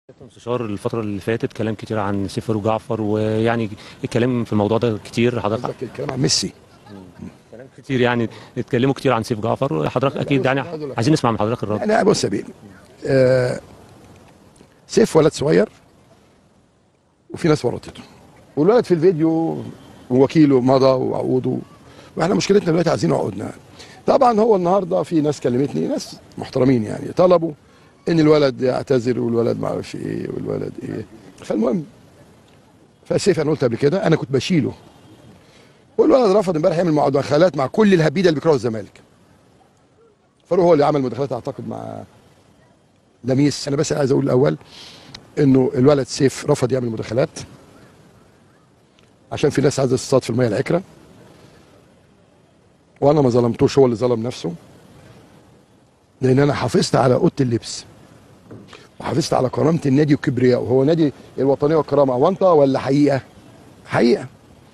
مستشار الفترة اللي فاتت كلام كتير عن سيف فاروق جعفر، ويعني الكلام في الموضوع ده كتير. حضرتك قصدك الكلام عن ميسي؟ كلام كتير، يعني اتكلموا كتير عن سيف جعفر. حضرتك اكيد يعني عايزين نسمع من حضرتك الرد. انا بص يا بيه، آه سيف ولد صغير وفي ناس ورطته، والولد في الفيديو ووكيله مضى وعقوده، واحنا مشكلتنا دلوقتي عايزين عقودنا. طبعا هو النهارده في ناس كلمتني، ناس محترمين يعني، طلبوا ان الولد يعتذر والولد ما اعرفش ايه والولد ايه. فالمهم، فسيف انا قلت قبل كده انا كنت بشيله، والولد رفض امبارح يعمل مداخلات مع كل الهبيده اللي بيكرهوا الزمالك. فاروق هو اللي عمل مداخلات اعتقد مع لميس. انا بس عايز اقول الاول انه الولد سيف رفض يعمل مداخلات عشان في ناس عايزه تصطاد في الميه العكره، وانا ما ظلمتوش، هو اللي ظلم نفسه، لان انا حافظت على اوضه اللبس وحافظت على كرامه النادي وكبريائه. وهو نادي الوطنيه والكرامه اونطه ولا حقيقه؟ حقيقه.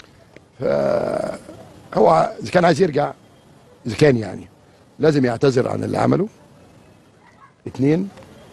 فهو اذا كان عايز يرجع، اذا كان يعني لازم يعتذر عن اللي عمله. اتنين،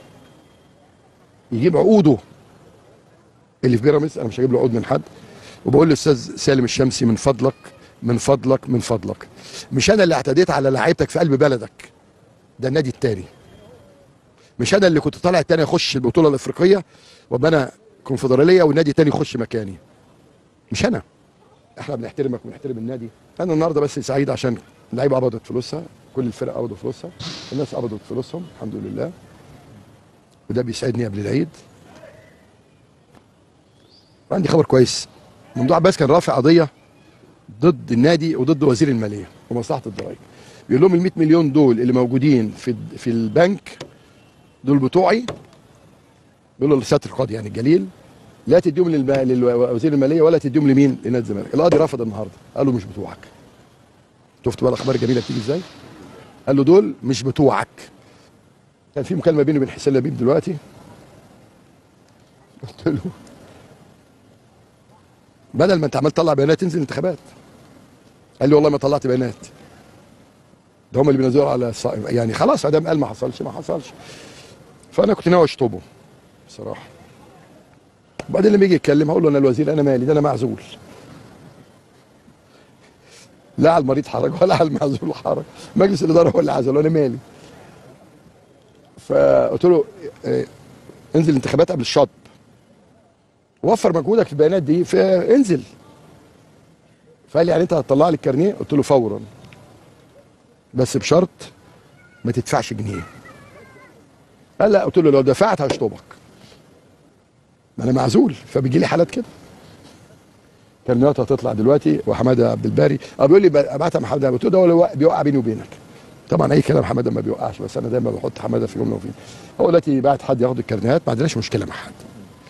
يجيب عقوده اللي في بيراميدز. انا مش هجيب له عقود من حد. وبقول للاستاذ سالم الشمسي، من فضلك من فضلك من فضلك، مش انا اللي اعتديت على لعيبتك في قلب بلدك، ده النادي التاني. مش انا اللي كنت طالع التاني اخش البطوله الافريقيه وابقى انا كونفدراليه والنادي التاني يخش مكاني، مش انا. احنا بنحترمك وبنحترم النادي. انا النهارده بس سعيد عشان اللعيبه قبضت فلوسها، كل الفرق قبضوا فلوسها، الناس قبضت فلوسهم الحمد لله، وده بيسعدني قبل العيد. وعندي خبر كويس، ممدوح عباس كان رافع قضيه ضد النادي وضد وزير الماليه ومصلحه الضرائب، بيقول لهم ال 100 مليون دول اللي موجودين في البنك دول بتوعي. بيقول له لسياده القاضي يعني الجليل، لا تديهم لوزير الماليه ولا تديهم لمين؟ لنادي الزمالك. القاضي رفض النهارده، قال له مش بتوعك. شفت بقى الاخبار الجميله بتيجي ازاي؟ قال له دول مش بتوعك. كان في مكالمه بيني وبين حسين لبيب دلوقتي، قلت له بدل ما انت عمال تطلع بيانات تنزل انتخابات. قال لي والله ما طلعت بيانات، ده هم اللي بينزلوا على يعني خلاص ادام قال ما حصلش ما حصلش. فانا كنت ناوي اشطبه بصراحه. وبعدين لما يجي يتكلم هقول له انا الوزير، انا مالي، ده انا معزول. لا على المريض حرج ولا على المعزول حرج، مجلس الاداره هو اللي عزله، انا مالي. فقلت له انزل الانتخابات قبل الشطب، وفر مجهودك في البيانات دي، فانزل. فقال لي يعني انت هتطلع لي الكارنيه؟ قلت له فورا، بس بشرط ما تدفعش جنيه. قال لا. قلت له لو دفعت هشطبك، ما انا معزول. فبيجي لي حالات كده. كارنيات هتطلع دلوقتي، وحماده عبد الباري بيقول لي ابعتها مع حماده. قلت له ده هو بيوقع بيني وبينك. طبعا اي كلام، حماده ما بيوقعش، بس انا دايما بحط حماده في يومنا وفين. هو دلوقتي بعت حد ياخد الكارنيهات، ما عندناش مشكله مع حد.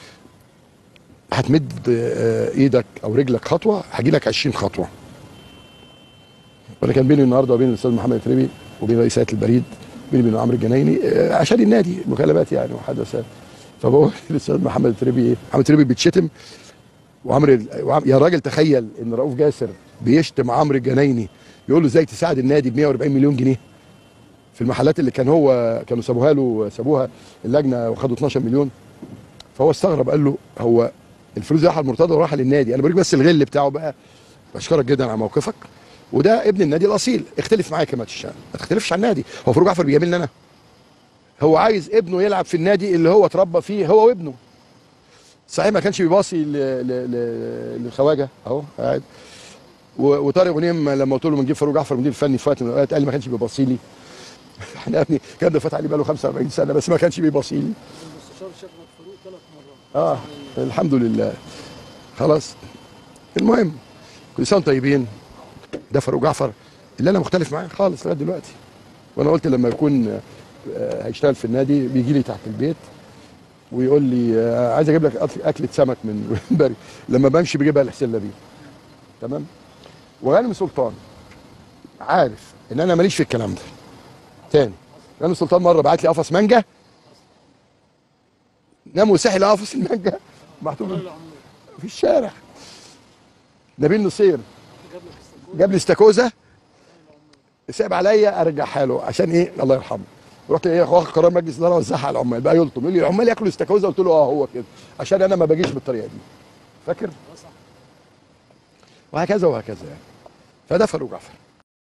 هتمد ايدك او رجلك خطوه هجي لك 20 خطوه. وانا كان بيني النهارده وبين الاستاذ محمد التريبي وبين رئيس هيئه البريد، بيني وبين عمرو الجنايني عشان النادي مكالمات يعني وحدثات. فبقول للاستاذ محمد التريبي ايه؟ محمد التريبي بيتشتم يا راجل تخيل ان رؤوف جاسر بيشتم عمرو الجنايني، يقول له ازاي تساعد النادي ب 140 مليون جنيه في المحلات اللي كانوا سابوها اللجنه وخدوا 12 مليون. فهو استغرب، قال له هو الفلوس دي رايحه لمرتضى ورايحه للنادي؟ انا بوريك بس الغل بتاعه بقى. بشكرك جدا على موقفك، وده ابن النادي الاصيل. اختلف معايا كما تشاء، ما تختلفش على النادي. هو فاروق جعفر بيجاملني انا؟ هو عايز ابنه يلعب في النادي اللي هو اتربى فيه هو وابنه. صحيح ما كانش بيباصي للخواجه اهو قاعد، وطارق غنيم لما قلت له بنجيب فاروق جعفر مدير فني في وقت من الاوقات قال لي ما كانش بيباصي لي. احنا يا ابني كان ده فات عليه بقى له 45 سنه بس ما كانش بيباصي لي. المستشار شكرك فاروق 3 مرات. الحمد لله. خلاص. المهم، كل سنه وانتم طيبين. ده فاروق جعفر اللي انا مختلف معاه خالص لغايه دلوقتي. وانا قلت لما يكون هيشتغل في النادي بيجي لي تحت البيت ويقول لي عايز اجيب لك اكله سمك من بري. لما بمشي بجيبها لحسين لبيب. تمام. وغانم سلطان عارف ان انا ماليش في الكلام ده. تاني، غانم سلطان مره بعت لي قفص مانجا، نام وصحي لقى قفص المانجا محطوط في الشارع. نبيل نصير جاب لي استاكوزا، صعب عليا ارجعها له عشان ايه؟ الله يرحمه. رحت ايه واخد قرار مجلس اداره وزعها على العمال بقى يلطم، يقول لي العمال ياكلوا استاكوزا، قلت له اه هو كده عشان انا ما باجيش بالطريقه دي، فاكر؟ وهكذا وهكذا يعني. فده فاروق جعفر.